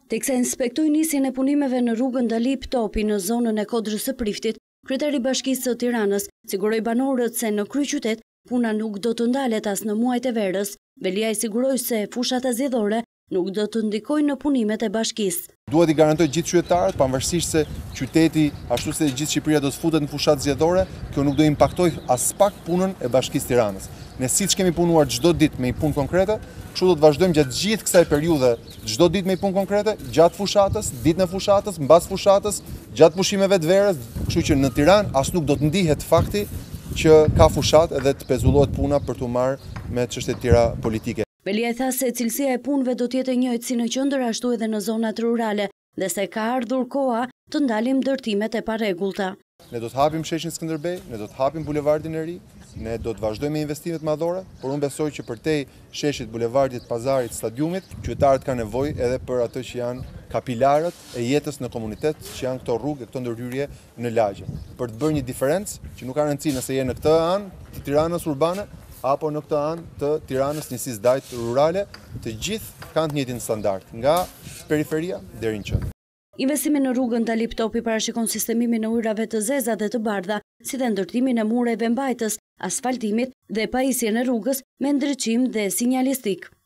Teksa inspektoi nisjen e punimeve në rrugën Dalip Topi në zonën e Kodrës së Priftit, kryetari i Bashkisë së Tiranës siguroi banorët se në kryeqytet puna nuk do të ndalet as në muajt e verës. Velia i siguroi se fushat zgjedhore nuk do të ndikojnë në punimet e bashkisë. Duhet i garantoj gjithë qytetarët, pavarësisht se qyteti ashtu si gjithë Shqipëria do të futet në fushat zgjedhore, kjo nuk do impaktojë as pak punën e Bashkisë Tiranës. Ne siç kemi punuar çdo ditë me punë konkrete, kështu do të vazhdojmë gjatë gjithë kësaj periudhe, çdo ditë me punë konkrete, gjatë fushatës, ditën e fushatës, mbas fushatës, gjatë pushimeve të verës, kështu që në Tiranë as nuk do të ndihet fakti që ka fushat edhe të pezullohet puna për të marrë me çështjet tjera politike. Velia tha se cilësia e punëve do të jetë e njëjtë si në qendër ashtu edhe në zonat rurale dhe se ka ardhur koha të ndalim ndërtimet e parregullta. Ne do të hapim sheshin Skënderbej, ne do të hapim bulevardin e ri, ne do të vazhdojmë me investimet madhore, por unë besoj që përtej sheshit, bulevardit, pazarit, stadiumit, qytetarët kanë nevojë edhe për ato që janë kapilarët e jetës në komunitet, që janë këto rrugë e këto ndërhyrje në lagje. Për të bërë një diferencë që nuk ka rëndësi nëse je në këtë anë të Tiranës urbane apo në këtë anë të Tiranës njësisë dajt rurale, të gjithë kanë të njëjtin standard, nga periferia deri në qendër. Investimi në rrugën Dalip Topi parashikon sistemimin e ujrave të zeza dhe të bardha, si dhe ndërtimin e mureve mbajtës, asfaltimit dhe pajisjen e rrugës me ndriçim dhe sinjalistik.